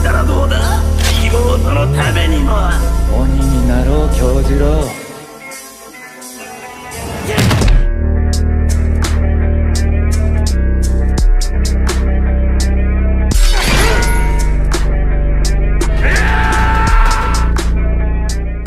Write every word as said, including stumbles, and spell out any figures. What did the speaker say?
たらどうだ。妹のために